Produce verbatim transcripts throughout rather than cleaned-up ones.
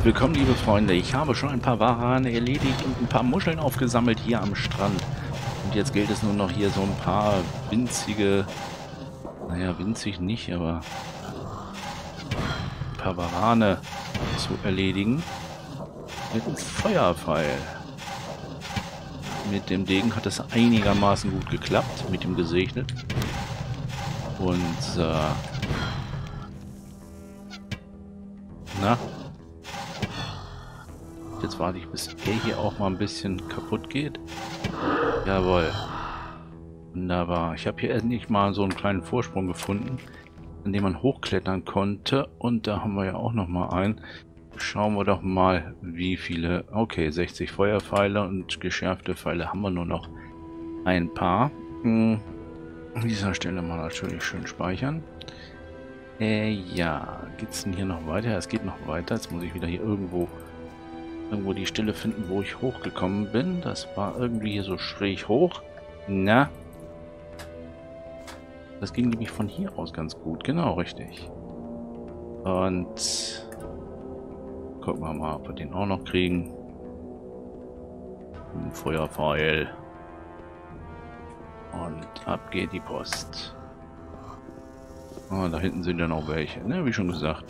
willkommen, liebe Freunde. Ich habe schon ein paar Warane erledigt und ein paar Muscheln aufgesammelt hier am Strand. Und jetzt gilt es nur noch hier so ein paar winzige, naja, winzig nicht, aber ein paar Warane zu erledigen. Mit einem Feuerpfeil. Mit dem Degen hat es einigermaßen gut geklappt, mit dem gesegnet. Und, äh, na? Jetzt warte ich, bis er hier auch mal ein bisschen kaputt geht. Jawohl. Wunderbar. Ich habe hier endlich mal so einen kleinen Vorsprung gefunden, an dem man hochklettern konnte. Und da haben wir ja auch noch mal einen. Schauen wir doch mal, wie viele... Okay, sechzig Feuerpfeile und geschärfte Pfeile haben wir nur noch ein paar. Hm. An dieser Stelle mal natürlich schön speichern. Äh, ja. Geht's denn hier noch weiter? Es geht noch weiter. Jetzt muss ich wieder hier irgendwo... irgendwo die Stelle finden, wo ich hochgekommen bin. Das war irgendwie hier so schräg hoch. Na? Das ging nämlich von hier aus ganz gut. Genau, richtig. Und... gucken wir mal, ob wir den auch noch kriegen. Ein Feuerpfeil. Und ab geht die Post. Oh, da hinten sind ja noch welche, ne? Wie schon gesagt.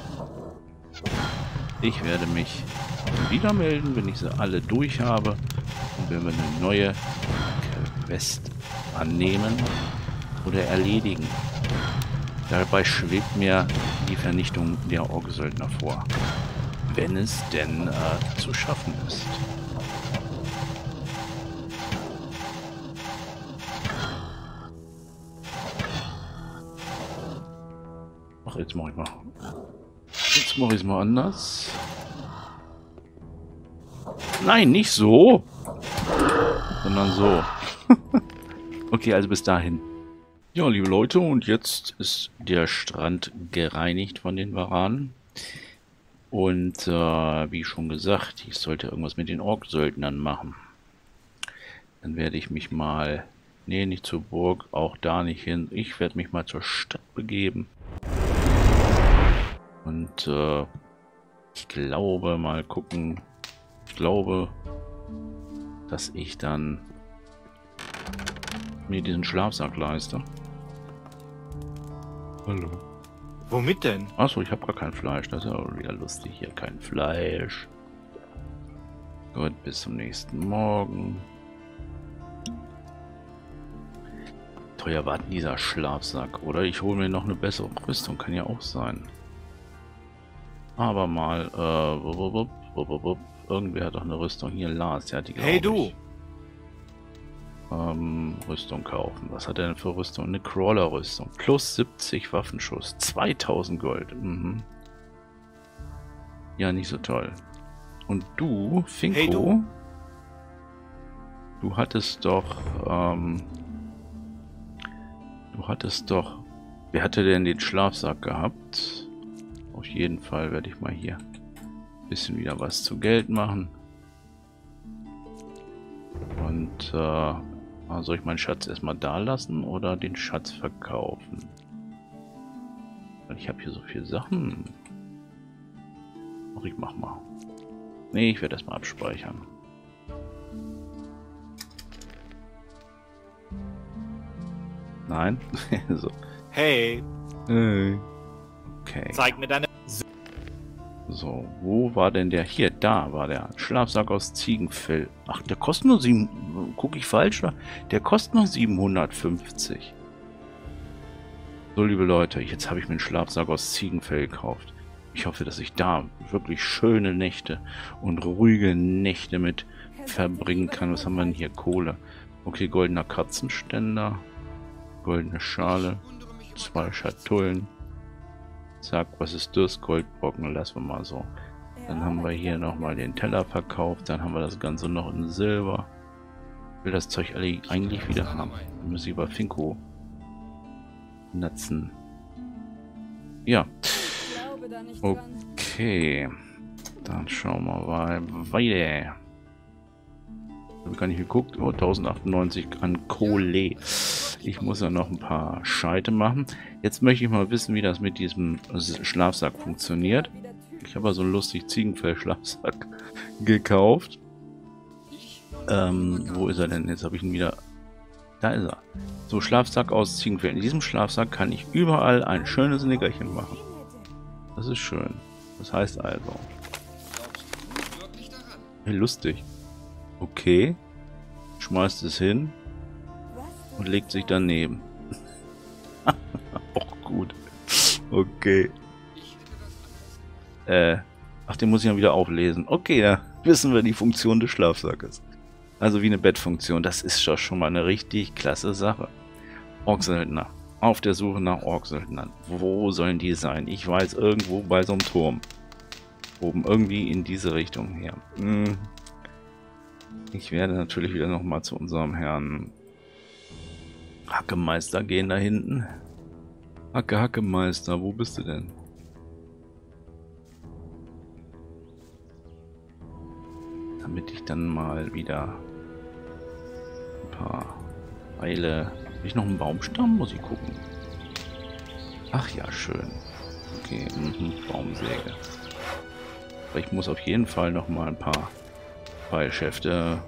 Ich werde mich wieder melden, wenn ich sie alle durch habe. Und wenn wir eine neue Quest annehmen oder erledigen. Dabei schwebt mir die Vernichtung der Orksöldner vor. Wenn es denn äh, zu schaffen ist. Ach, jetzt mache ich mal. Jetzt mache ich es mal anders. Nein, nicht so, sondern so. Okay, also bis dahin. Ja, liebe Leute, und jetzt ist der Strand gereinigt von den Waranen. Und äh, wie schon gesagt, ich sollte irgendwas mit den Orksöldnern machen. Dann werde ich mich mal, nee, nicht zur Burg, auch da nicht hin. Ich werde mich mal zur Stadt begeben. Und äh, ich glaube, mal gucken, ich glaube, dass ich dann mir diesen Schlafsack leiste. Hallo. Womit denn? Achso, ich habe gar kein Fleisch. Das ist ja wieder lustig. Hier kein Fleisch. Gut, bis zum nächsten Morgen. Teuer war dieser Schlafsack, oder? Ich hole mir noch eine bessere Rüstung. Kann ja auch sein. Aber mal, äh, wupp, wupp, wupp, wupp. Irgendwer hat doch eine Rüstung. Hier, Lars, der hat die, glaube Hey du! ich. Ähm, Rüstung kaufen. Was hat er denn für Rüstung? Eine Crawler-Rüstung. Plus siebzig Waffenschuss. zweitausend Gold. Mhm. Ja, nicht so toll. Und du, Finko, Hey, du. du hattest doch, ähm, du hattest doch, wer hatte denn den Schlafsack gehabt? Auf jeden Fall werde ich mal hier ein bisschen wieder was zu Geld machen. Und, äh, soll ich meinen Schatz erstmal da lassen oder den Schatz verkaufen? Ich habe hier so viele Sachen. Ach, ich mach mal. Nee, ich werde erstmal abspeichern. Nein? So. Hey! Hey. Okay. Zeig mir deine... So, wo war denn der? Hier, da war der Schlafsack aus Ziegenfell. Ach, der kostet nur sieben... Gucke ich falsch? Der kostet nur siebenhundertfünfzig. So, liebe Leute, jetzt habe ich mir einen Schlafsack aus Ziegenfell gekauft. Ich hoffe, dass ich da wirklich schöne Nächte und ruhige Nächte mit verbringen kann. Was haben wir denn hier? Kohle. Okay, goldener Katzenständer. Goldene Schale. Zwei Schatullen. Zack, was ist das? Goldbrocken, lassen wir mal so. Dann haben wir hier nochmal den Teller verkauft. Dann haben wir das Ganze noch in Silber. Ich will das Zeug alle eigentlich wieder haben. Dann muss ich über Finko nutzen. Ja. Okay. Dann schauen wir mal weiter. Ich habe gar nicht geguckt. Oh, tausendachtzig an Kohle. Ich muss ja noch ein paar Scheite machen. Jetzt möchte ich mal wissen, wie das mit diesem Schlafsack funktioniert. Ich habe so einen lustigen Ziegenfellschlafsack gekauft. Ähm, wo ist er denn? Jetzt habe ich ihn wieder... Da ist er. So, Schlafsack aus Ziegenfell. In diesem Schlafsack kann ich überall ein schönes Nickerchen machen. Das ist schön. Das heißt also... Hey, lustig. Okay. Schmeißt es hin und legt sich daneben. Auch gut. Okay. Äh, ach, den muss ich ja wieder auflesen. Okay, da wissen wir die Funktion des Schlafsackes. Also wie eine Bettfunktion. Das ist doch schon mal eine richtig klasse Sache. Orksöldner. Auf der Suche nach Orksöldnern. Wo sollen die sein? Ich weiß, irgendwo bei so einem Turm. Oben irgendwie in diese Richtung her. Hm. Ich werde natürlich wieder nochmal zu unserem Herrn Hackemeister gehen da hinten. Hacke, Hackemeister, wo bist du denn? Damit ich dann mal wieder ein paar Pfeile... Habe ich noch einen Baumstamm? Muss ich gucken. Ach ja, schön. Okay, mhm, Baumsäge. Aber ich muss auf jeden Fall noch mal ein paar Pfeilschäfte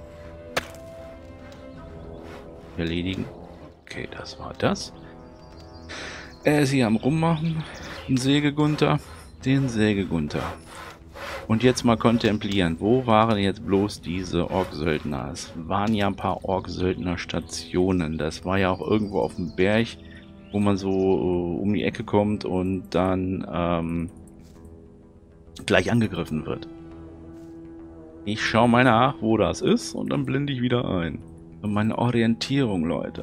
erledigen. Okay, das war das. Er ist hier am Rummachen. Ein Sägegunter. Den Sägegunter. Und jetzt mal kontemplieren. Wo waren jetzt bloß diese Orksöldner? Es waren ja ein paar Orksöldner-Stationen. Das war ja auch irgendwo auf dem Berg, wo man so uh, um die Ecke kommt und dann ähm, gleich angegriffen wird. Ich schaue mal nach, wo das ist und dann blende ich wieder ein. Und meine Orientierung, Leute.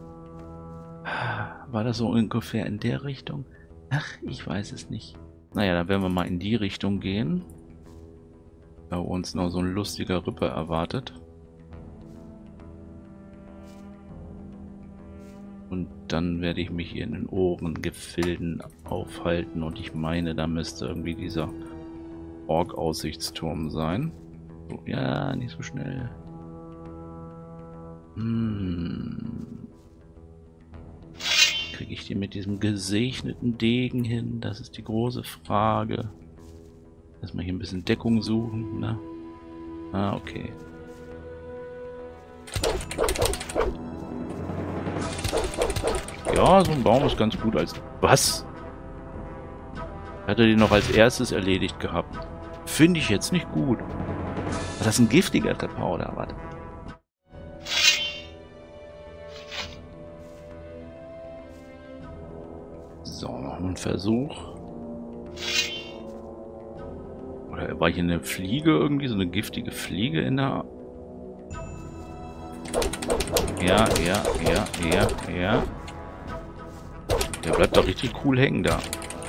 War das so ungefähr in der Richtung? Ach, ich weiß es nicht. Naja, dann werden wir mal in die Richtung gehen. Da uns noch so ein lustiger Ripper erwartet. Und dann werde ich mich hier in den Ohrengefilden aufhalten. Und ich meine, da müsste irgendwie dieser Ork-Aussichtsturm sein. So, ja, nicht so schnell. Hm. Kriege ich die mit diesem gesegneten Degen hin? Das ist die große Frage. Erstmal hier ein bisschen Deckung suchen, ne? Ah, okay. Ja, so ein Baum ist ganz gut als... Was? Hat er den noch als erstes erledigt gehabt? Finde ich jetzt nicht gut. Ist das ein giftiger Ripper oder was? So, noch ein Versuch. Oder war hier eine Fliege irgendwie? So eine giftige Fliege in der... Ja, ja, ja, ja, ja. Der bleibt doch richtig cool hängen da.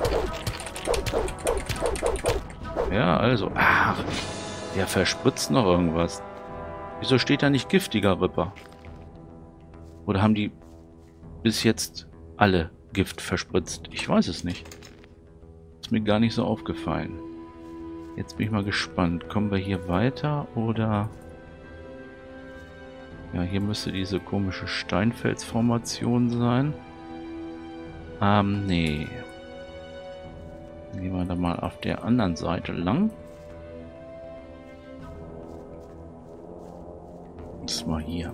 Ja, also... Ach, der verspritzt noch irgendwas. Wieso steht da nicht giftiger Ripper? Oder haben die bis jetzt alle Gift verspritzt? Ich weiß es nicht. Ist mir gar nicht so aufgefallen. Jetzt bin ich mal gespannt. Kommen wir hier weiter oder... Ja, hier müsste diese komische Steinfelsformation sein. Ähm, nee. Gehen wir da mal auf der anderen Seite lang. Das mal hier.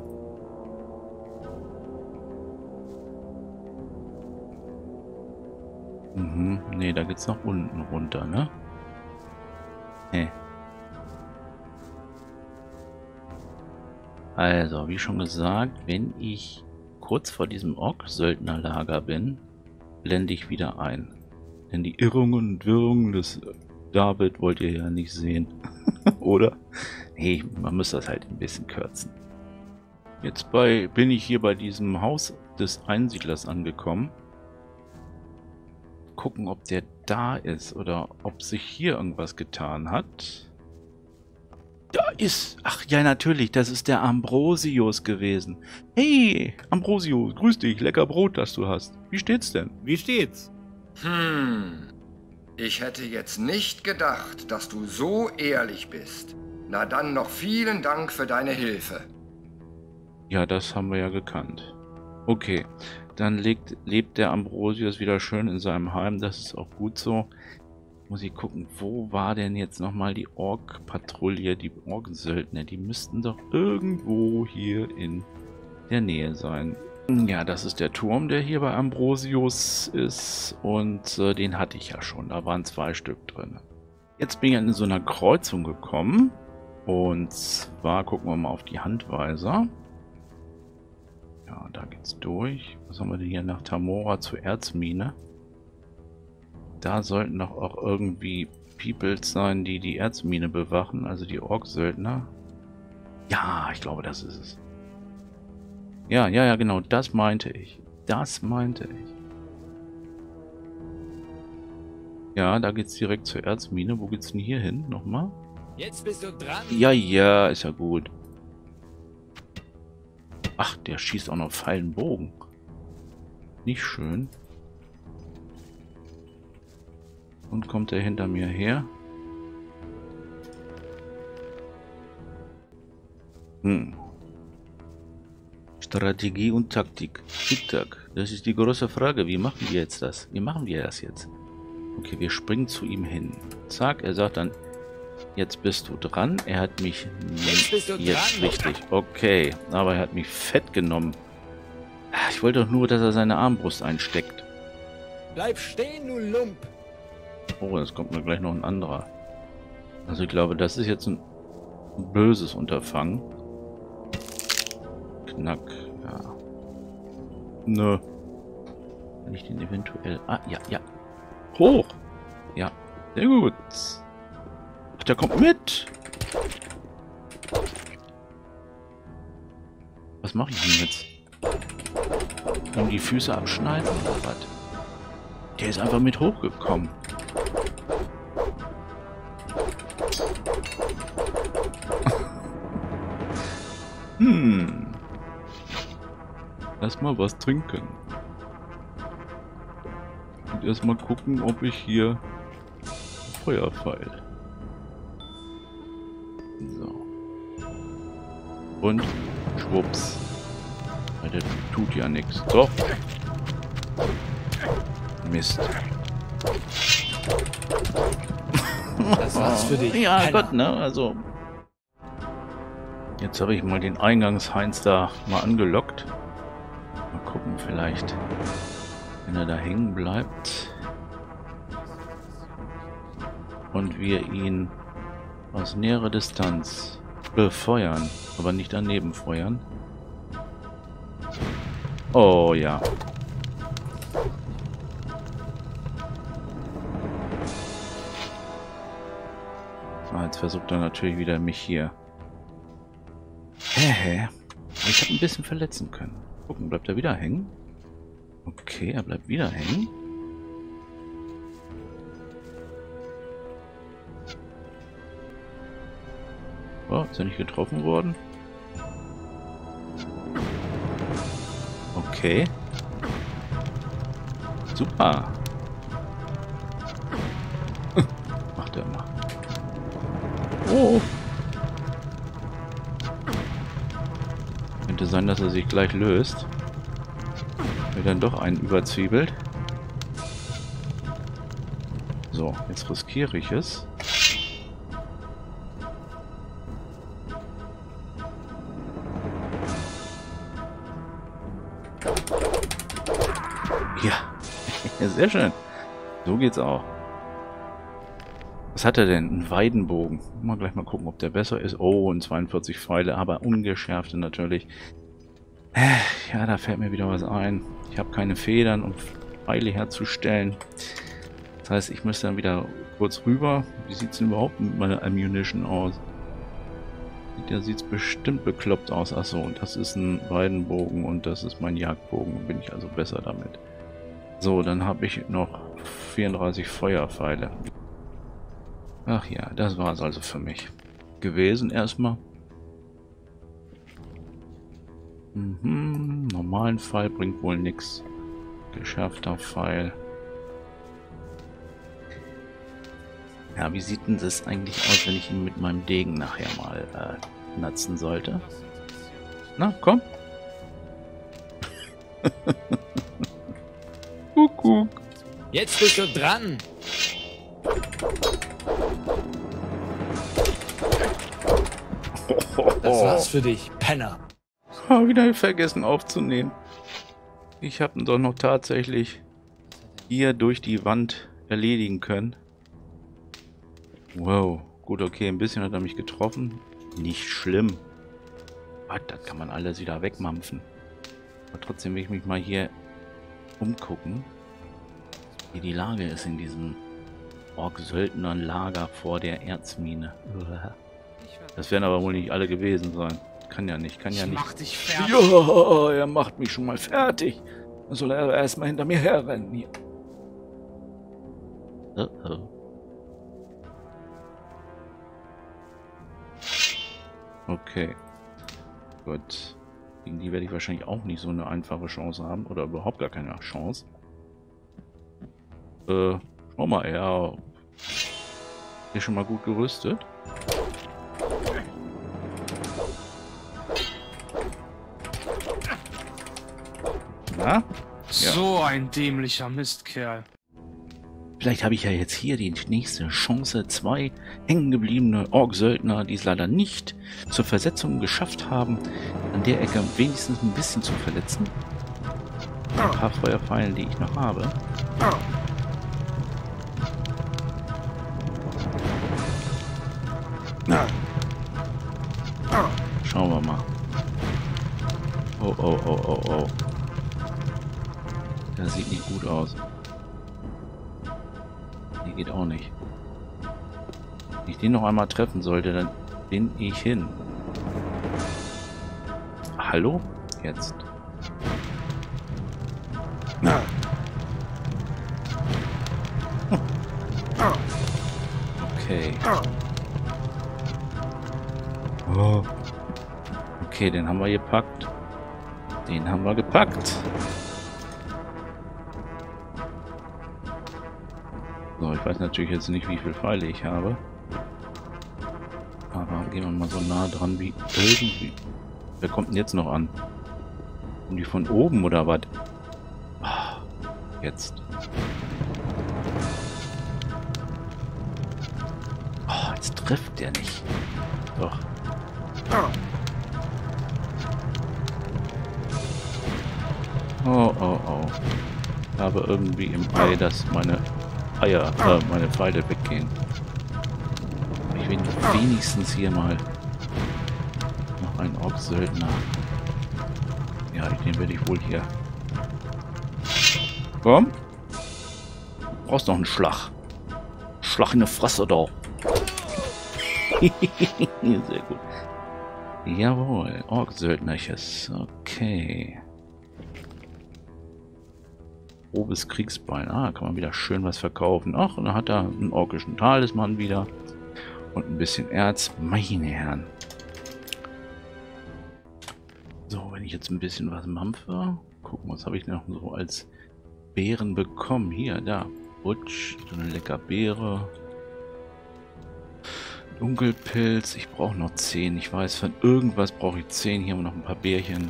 Mhm, nee, da geht's nach unten runter, ne? Nee. Also, wie schon gesagt, wenn ich kurz vor diesem Ork-Söldnerlager bin, blende ich wieder ein. Denn die Irrungen und Wirrungen des David wollt ihr ja nicht sehen. Oder? Nee, man muss das halt ein bisschen kürzen. Jetzt bei, bin ich hier bei diesem Haus des Einsiedlers angekommen. Gucken, ob der da ist oder ob sich hier irgendwas getan hat. Da ist... Ach ja, natürlich, das ist der Ambrosius gewesen. Hey, Ambrosius, grüß dich, lecker Brot, das du hast. Wie steht's denn? Wie steht's? Hm, ich hätte jetzt nicht gedacht, dass du so ehrlich bist. Na dann noch vielen Dank für deine Hilfe. Ja, das haben wir ja gekannt. Okay, dann lebt, lebt der Ambrosius wieder schön in seinem Heim, das ist auch gut so. Muss ich gucken, wo war denn jetzt nochmal die Ork-Patrouille, die Ork-Söldner? Die müssten doch irgendwo hier in der Nähe sein. Ja, das ist der Turm, der hier bei Ambrosius ist. Und äh, den hatte ich ja schon. Da waren zwei Stück drin. Jetzt bin ich in so einer Kreuzung gekommen. Und zwar gucken wir mal auf die Handweiser. Ja, da geht's durch. Was haben wir denn hier nach Tamora zur Erzmine? Da sollten doch auch irgendwie Peoples sein, die die Erzmine bewachen, also die Ork-Söldner. Ja, ich glaube, das ist es. Ja, ja, ja, genau, das meinte ich. Das meinte ich. Ja, da geht's direkt zur Erzmine. Wo geht's denn hier hin? Nochmal? Jetzt bist du dran. Ja, ja, ist ja gut. Ach, der schießt auch noch Pfeilenbogen. Nicht schön. Und kommt er hinter mir her? Hm. Strategie und Taktik. Tick-Tack. Das ist die große Frage. Wie machen wir jetzt das? Wie machen wir das jetzt? Okay, wir springen zu ihm hin. Zack, er sagt dann, jetzt bist du dran. Er hat mich Jetzt bist du jetzt dran. richtig. Okay, aber er hat mich fett genommen. Ich wollte doch nur, dass er seine Armbrust einsteckt. Bleib stehen, du Lump. Oh, jetzt kommt mir gleich noch ein anderer. Also ich glaube, das ist jetzt ein böses Unterfangen. Knack, ja. Nö. Kann ich den eventuell... Ah, ja, ja. Hoch! Ja, sehr gut. Ach, der kommt mit! Was mache ich denn jetzt? Kann die Füße abschneiden oder was? Der ist einfach mit hochgekommen. Hm. Erstmal was trinken. Und erstmal gucken, ob ich hier Feuerpfeil. So. Und schwupps. Ja, der tut ja nichts. Doch. Mist. Das war's für dich. Ja, Penner. Gott, ne? Also. Jetzt habe ich mal den Eingangsheinz da mal angelockt. Mal gucken, vielleicht, wenn er da hängen bleibt. Und wir ihn aus näherer Distanz befeuern, aber nicht daneben feuern. Oh ja. Ah, jetzt versucht er natürlich wieder mich hier. Hä, hä? Ich habe ein bisschen verletzen können. Gucken, bleibt er wieder hängen? Okay, er bleibt wieder hängen. Oh, ist er nicht getroffen worden? Okay. Super. Macht er mal. Oh. Könnte sein, dass er sich gleich löst. Wenn dann doch einen überzwiebelt. So, jetzt riskiere ich es. Ja, sehr schön. So geht's auch. Was hat er denn? Ein Weidenbogen. Mal gleich mal gucken, ob der besser ist. Oh, und zweiundvierzig Pfeile, aber ungeschärfte natürlich. Ja, da fällt mir wieder was ein. Ich habe keine Federn, um Pfeile herzustellen. Das heißt, ich müsste dann wieder kurz rüber. Wie sieht es denn überhaupt mit meiner Ammunition aus? Der sieht bestimmt bekloppt aus. Achso, und das ist ein Weidenbogen und das ist mein Jagdbogen. Bin ich also besser damit. So, dann habe ich noch vierunddreißig Feuerpfeile. Ach ja, das war es also für mich gewesen erstmal. Mhm, normalen Pfeil bringt wohl nichts. Geschärfter Pfeil. Ja, wie sieht denn das eigentlich aus, wenn ich ihn mit meinem Degen nachher mal äh, natzen sollte? Na, komm. Kuckuck. Jetzt bist du dran. Das war's für dich, Penner. Oh, wieder vergessen aufzunehmen. Ich habe ihn doch noch tatsächlich hier durch die Wand erledigen können. Wow. Gut, okay, ein bisschen hat er mich getroffen. Nicht schlimm. Was, das kann man alles wieder wegmampfen. Aber trotzdem will ich mich mal hier umgucken, wie die Lage ist in diesem Ork-Söldner-Lager vor der Erzmine. Das werden aber wohl nicht alle gewesen sein. Kann ja nicht, kann ja nicht. Mach dich fertig. Ja, er macht mich schon mal fertig. Dann soll er erstmal hinter mir herrennen hier. Oh oh. Okay. Gut. Gegen die werde ich wahrscheinlich auch nicht so eine einfache Chance haben. Oder überhaupt gar keine Chance. Äh, schau mal, er ist schon mal gut gerüstet. Na? Ja. So ein dämlicher Mistkerl. Vielleicht habe ich ja jetzt hier die nächste Chance. Zwei hängengebliebene Ork-Söldner, die es leider nicht zur Versetzung geschafft haben, an der Ecke wenigstens ein bisschen zu verletzen. Ein paar Feuerpfeilen, die ich noch habe. Schauen wir mal. Oh, oh, oh, oh, oh. Das sieht nicht gut aus. Die geht auch nicht. Wenn ich den noch einmal treffen sollte, dann bin ich hin. Hallo? Jetzt. Na. Okay. Oh. Okay, den haben wir gepackt. Den haben wir gepackt. So, ich weiß natürlich jetzt nicht, wie viele Pfeile ich habe. Aber gehen wir mal so nah dran wie irgendwie. Wer kommt denn jetzt noch an? Kommen die von oben oder was? Oh, jetzt. Oh, jetzt trifft der nicht. Doch. Oh, oh, oh. Ich habe irgendwie im Ei, dass meine Eier, äh, meine Pfeile weggehen. Ich will wenigstens hier mal noch einen Ork-Söldner. Ja, den werde ich wohl hier. Komm. Du brauchst noch einen Schlag. Schlag in die Fresse da. Sehr gut. Jawohl, Ork-Söldnerches. Okay. Grobes Kriegsbein. Ah, kann man wieder schön was verkaufen. Ach, und dann hat er einen orkischen Talisman wieder. Und ein bisschen Erz. Meine Herren. So, wenn ich jetzt ein bisschen was mampfe. Gucken, was habe ich noch so als Beeren bekommen. Hier, da. Butsch. So eine lecker Beere. Dunkelpilz. Ich brauche noch zehn. Ich weiß, von irgendwas brauche ich zehn. Hier haben wir noch ein paar Beerchen.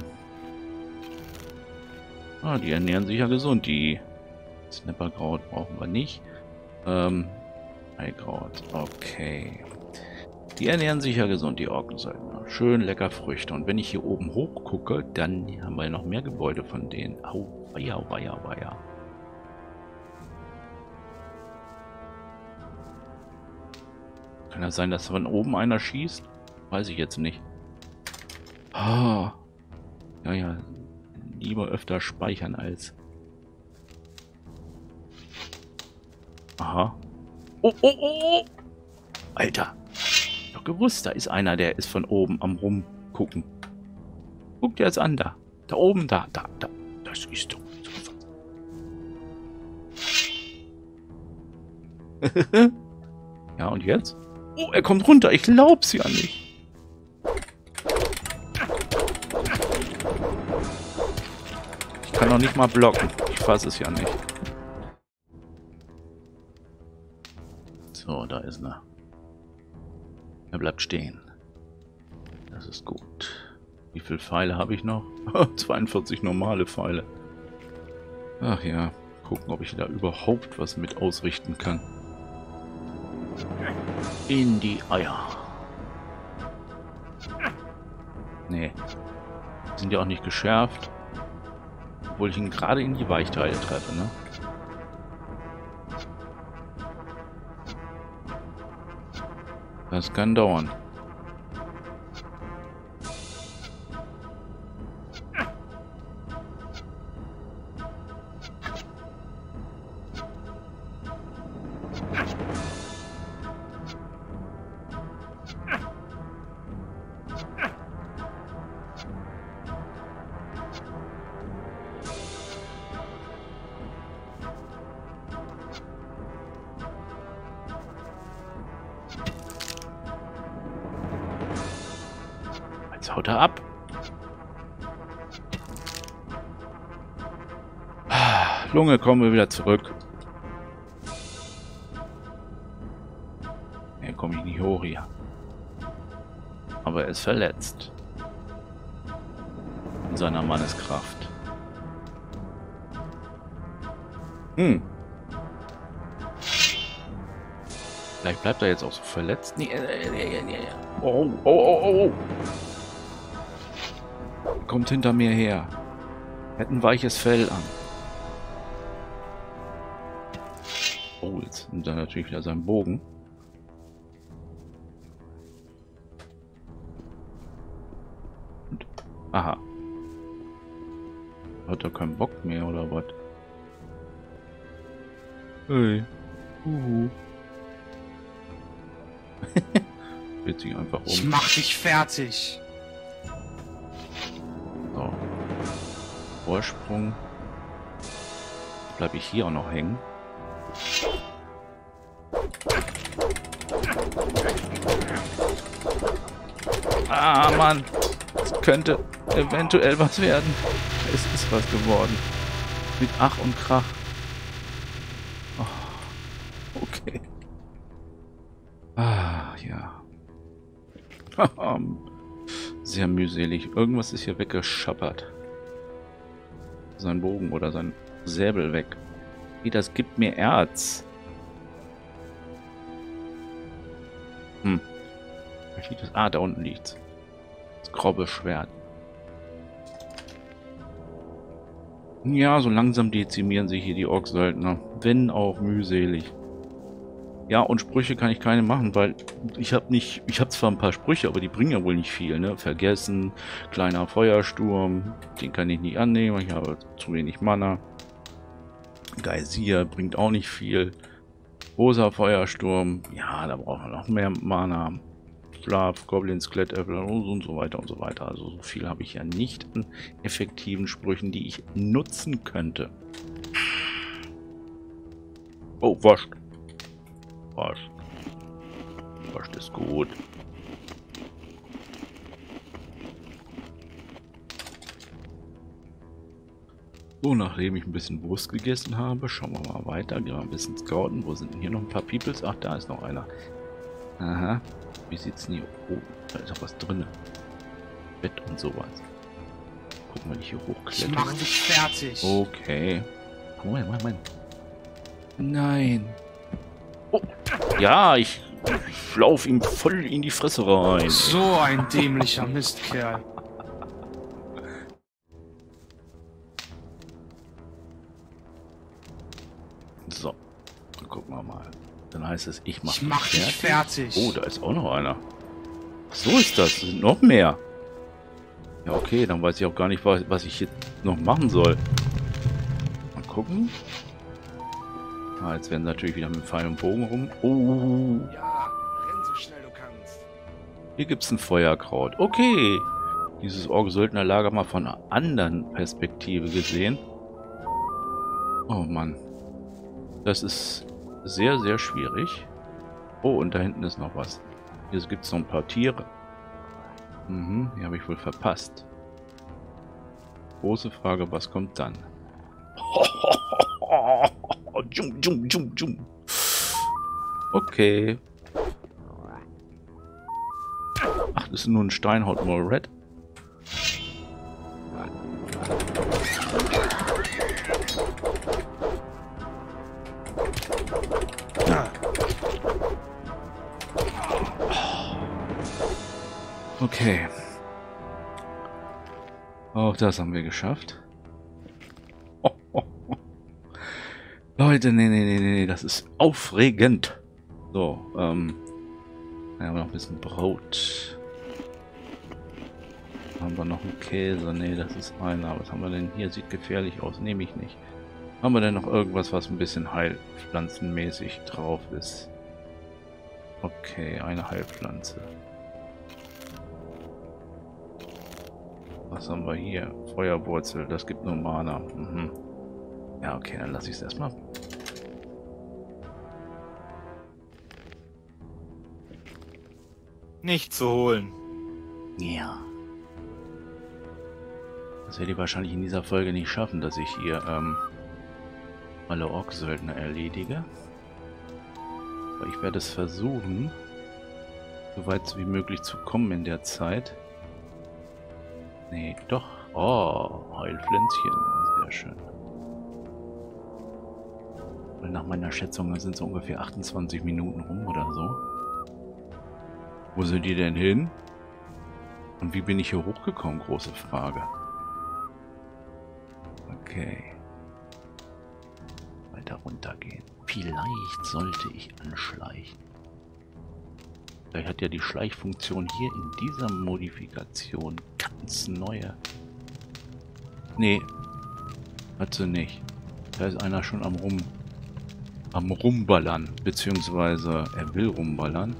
Ah, die ernähren sich ja gesund. Die Snapperkraut brauchen wir nicht. Ähm, Eikraut. Okay. Die ernähren sich ja gesund, die Ork-Söldner. Schön lecker Früchte. Und wenn ich hier oben hoch gucke, dann haben wir noch mehr Gebäude von denen. Au, weia, weia, weia. Kann das sein, dass von oben einer schießt? Weiß ich jetzt nicht. Ah. Ja, ja. Lieber öfter speichern als... Aha. Oh, oh, oh, oh. Alter. Ich hab doch gewusst, da ist einer, der ist von oben am rumgucken. Guck dir jetzt an, da. Da oben, da, da, da. Das ist doch... Ja, und jetzt? Oh, er kommt runter. Ich glaub's ja nicht. Ich kann noch nicht mal blocken. Ich fasse es ja nicht. So, da ist er. Er bleibt stehen. Das ist gut. Wie viele Pfeile habe ich noch? zweiundvierzig normale Pfeile. Ach ja. Gucken, ob ich da überhaupt was mit ausrichten kann. In die Eier. Nee. Sind ja auch nicht geschärft. Obwohl ich ihn gerade in die Weichteile treffe, ne? Das kann dauern. Jetzt haut er ab. Lunge, kommen wir wieder zurück. Hier komme ich nicht hoch hier. Aber er ist verletzt. In seiner Manneskraft. Hm. Vielleicht bleibt er jetzt auch so verletzt. Nee, äh, nee, nee. Oh, oh, oh, oh. Kommt hinter mir her. Hat ein weiches Fell an. Oh, jetzt nimmt er natürlich wieder seinen Bogen. Und, aha. Hat er keinen Bock mehr oder was? Hey. Uhu. Wird sich einfach um. Ich mach dich fertig. So. Vorsprung. Bleibe ich hier auch noch hängen. Ah, Mann. Es könnte eventuell was werden. Es ist was geworden. Mit Ach und Krach. Oh, okay. Ah, ja. Sehr mühselig. Irgendwas ist hier weggeschappert. Sein Bogen oder sein Säbel weg. Wie, das gibt mir Erz. Hm. Das? Ah, da unten liegt's. Das grobe Schwert. Ja, so langsam dezimieren sich hier die Orksöldner. Wenn auch mühselig. Ja, und Sprüche kann ich keine machen, weil ich habe nicht, ich habe zwar ein paar Sprüche, aber die bringen ja wohl nicht viel, ne? Vergessen, kleiner Feuersturm, den kann ich nicht annehmen, ich habe zu wenig Mana. Geysir bringt auch nicht viel. Rosa Feuersturm, ja, da braucht man noch mehr Mana. Schlaf, Goblin, Skelettäpfel und so weiter und so weiter. Also so viel habe ich ja nicht an effektiven Sprüchen, die ich nutzen könnte. Oh, wascht. Wascht. Wascht ist gut. So, nachdem ich ein bisschen Wurst gegessen habe, schauen wir mal weiter. Gehen wir ein bisschen scouten. Wo sind denn hier noch ein paar Peoples? Ach, da ist noch einer. Aha. Wie sieht's denn hier? Oh, da ist auch was drin. Bett und sowas. Gucken, wenn ich hier hochkletter. Ich mach dich fertig. Okay. Moment, Moment, Moment. Nein. Oh. Ja, ich, ich lauf ihm voll in die Fresse rein. So ein dämlicher Mistkerl. So, dann gucken wir mal. Dann heißt es, ich mach, ich mach dich dich fertig. fertig. Oh, da ist auch noch einer. Ach, so ist das. Es sind noch mehr. Ja, okay, dann weiß ich auch gar nicht, was, was ich jetzt noch machen soll. Mal gucken. Ah, jetzt werden sie natürlich wieder mit Pfeil und Bogen rum. Oh. Ja, renn so schnell du kannst. Hier gibt es ein Feuerkraut. Okay. Dieses Orksöldnerlager mal von einer anderen Perspektive gesehen. Oh Mann. Das ist sehr, sehr schwierig. Oh, und da hinten ist noch was. Hier gibt es noch ein paar Tiere. Mhm, die habe ich wohl verpasst. Große Frage, was kommt dann? Jum, jum, jum, jum. Okay. Ach, das ist nur ein Steinhaut Red. Okay. Auch das haben wir geschafft. Oh, oh, oh. Leute, nee, nee, nee, nee, das ist aufregend. So, ähm. Dann haben wir noch ein bisschen Brot. Haben wir noch einen Käse? Nee, das ist einer. Was haben wir denn hier? Sieht gefährlich aus. Nehme ich nicht. Haben wir denn noch irgendwas, was ein bisschen heilpflanzenmäßig drauf ist? Okay, eine Heilpflanze. Was haben wir hier? Feuerwurzel, das gibt nur Mana. Mhm. Ja, okay, dann lasse ich es erstmal. Nicht zu holen. Ja. Das werde ich wahrscheinlich in dieser Folge nicht schaffen, dass ich hier ähm, alle Ork-Söldner erledige. Aber ich werde es versuchen, so weit wie möglich zu kommen in der Zeit. Nee, doch. Oh, Heilpflänzchen. Sehr schön. Weil nach meiner Schätzung sind so ungefähr achtundzwanzig Minuten rum oder so. Wo sind die denn hin? Und wie bin ich hier hochgekommen? Große Frage. Okay. Weiter runtergehen. Vielleicht sollte ich anschleichen. Vielleicht hat ja die Schleichfunktion hier in dieser Modifikation ganz neue. Nee, hat sie nicht. Da ist einer schon am rum am rumballern, beziehungsweise er will rumballern.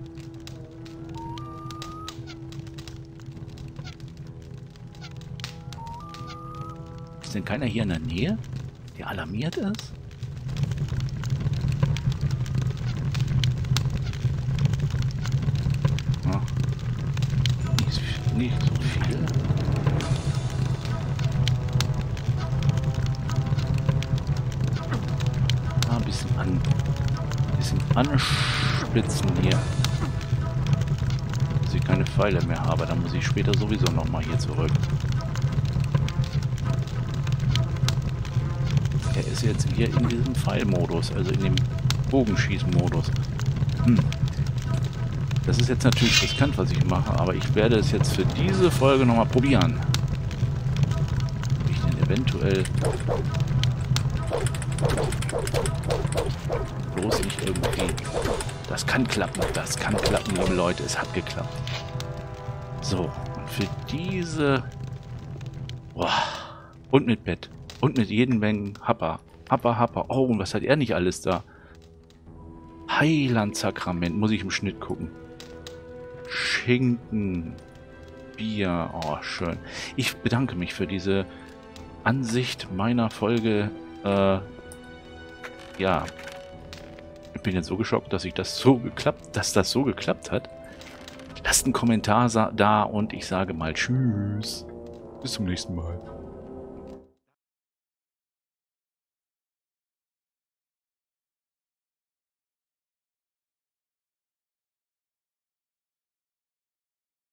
Ist denn keiner hier in der Nähe, der alarmiert ist? Ja. Nicht, nicht so viel. Ah, ein bisschen an, ein bisschen anspitzen hier. Dass ich keine Pfeile mehr habe, dann muss ich später sowieso noch mal hier zurück. Er ist jetzt hier in diesem Pfeilmodus, also in dem Bogenschießmodus. Hm. Das ist jetzt natürlich riskant, was ich mache, aber ich werde es jetzt für diese Folge nochmal probieren. Ob ich denn eventuell bloß nicht irgendwie... Das kann klappen, das kann klappen, liebe Leute, es hat geklappt. So, und für diese... Boah. Und mit Bett. Und mit jedem Mengen Happer. Happer, Happer. Oh, und was hat er nicht alles da? Heilandsakrament. Muss ich im Schnitt gucken. Schinken. Bier. Oh, schön. Ich bedanke mich für diese Ansicht meiner Folge. Äh, ja. Ich bin jetzt so geschockt, dass ich das so geklappt, dass das so geklappt hat. Lasst einen Kommentar da und ich sage mal Tschüss. Bis zum nächsten Mal.